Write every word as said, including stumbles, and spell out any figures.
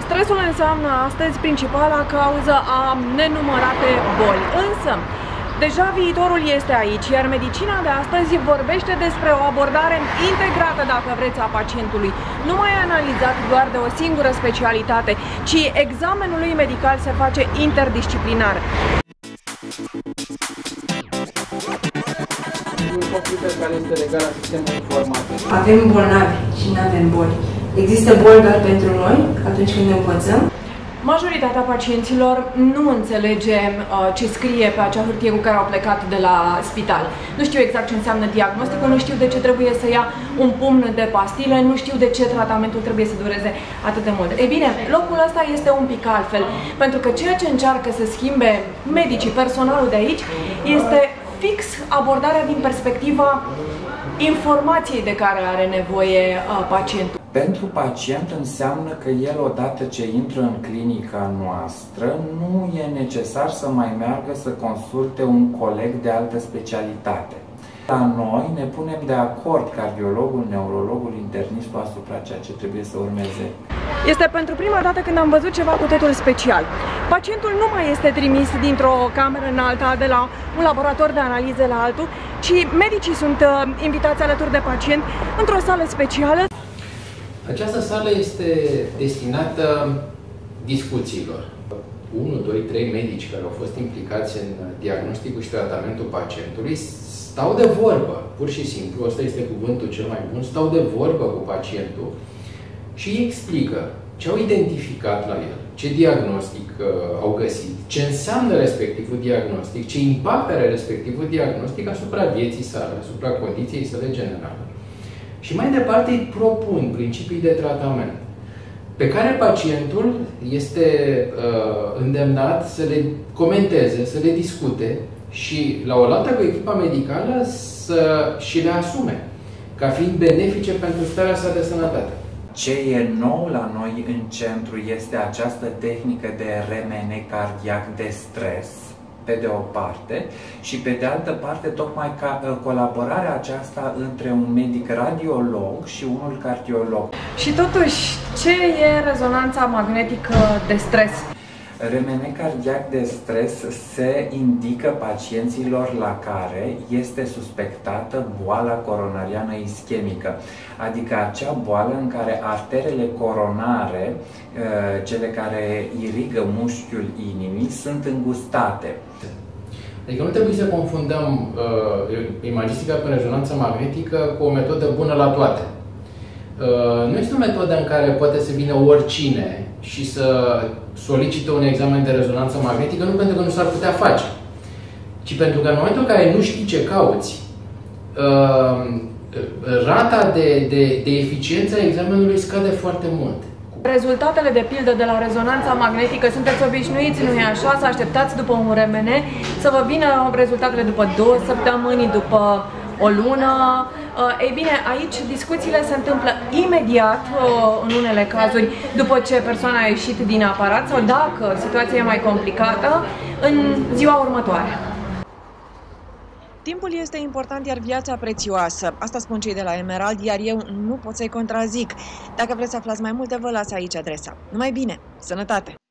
Stresul înseamnă astăzi principala cauză a nenumărate boli. Însă, deja viitorul este aici, iar medicina de astăzi vorbește despre o abordare integrată, dacă vreți, a pacientului. Nu mai analizat doar de o singură specialitate, ci examenul lui medical se face interdisciplinar. Care este legat la sistemul informatic. Avem bolnavi și nu avem boli. Există boli doar pentru noi atunci când ne învățăm. Majoritatea pacienților nu înțelege uh, ce scrie pe acea hârtie cu care au plecat de la spital. Nu știu exact ce înseamnă diagnosticul, nu știu de ce trebuie să ia un pumn de pastile, nu știu de ce tratamentul trebuie să dureze atât de mult. Ei bine, locul ăsta este un pic altfel, pentru că ceea ce încearcă să schimbe medicii, personalul de aici, este fix abordarea din perspectiva informației de care are nevoie uh, pacientul. Pentru pacient înseamnă că el, odată ce intră în clinica noastră, nu e necesar să mai meargă să consulte un coleg de altă specialitate. La noi ne punem de acord cardiologul, neurologul, internistul asupra ceea ce trebuie să urmeze. Este pentru prima dată când am văzut ceva cu totul special. Pacientul nu mai este trimis dintr-o cameră în alta, de la un laborator de analize la altul, ci medicii sunt uh, invitați alături de pacient într-o sală specială. Această sală este destinată discuțiilor. unu, doi, trei medici care au fost implicați în diagnosticul și tratamentul pacientului stau de vorbă, pur și simplu, ăsta este cuvântul cel mai bun, stau de vorbă cu pacientul și îi explică ce au identificat la el, ce diagnostic uh, au găsit, ce înseamnă respectivul diagnostic, ce impact are respectivul diagnostic asupra vieții sale, asupra condiției sale generale. Și mai departe îi propun principii de tratament pe care pacientul este uh, îndemnat să le comenteze, să le discute și la oaltă cu echipa medicală să și le asume ca fiind benefice pentru starea sa de sănătate. Ce e nou la noi în centru este această tehnică de R M N cardiac de stres, pe de o parte, și pe de altă parte tocmai ca colaborarea aceasta între un medic radiolog și unul cardiolog. Și totuși, ce e rezonanța magnetică de stres? R M N cardiac de stres se indică pacienților la care este suspectată boala coronariană ischemică, adică acea boală în care arterele coronare, cele care irigă mușchiul inimii, sunt îngustate. Adică nu trebuie să confundăm uh, imagistica prin rezonanță magnetică cu o metodă bună la toate. Uh, nu este o metodă în care poate să vină oricine și să solicite un examen de rezonanță magnetică, nu pentru că nu s-ar putea face, ci pentru că în momentul în care nu știi ce cauți, uh, rata de, de, de eficiență a examenului scade foarte mult. Rezultatele, de pildă, de la rezonanța magnetică, sunteți obișnuiți, nu e așa? Să așteptați după un R M N să vă vină rezultatele după două săptămâni, după o lună. Ei bine, aici discuțiile se întâmplă imediat, în unele cazuri, după ce persoana a ieșit din aparat sau, dacă situația e mai complicată, în ziua următoare. Timpul este important, iar viața prețioasă. Asta spun cei de la Emerald, iar eu nu pot să-i contrazic. Dacă vreți să aflați mai multe, vă las aici adresa. Numai bine! Sănătate!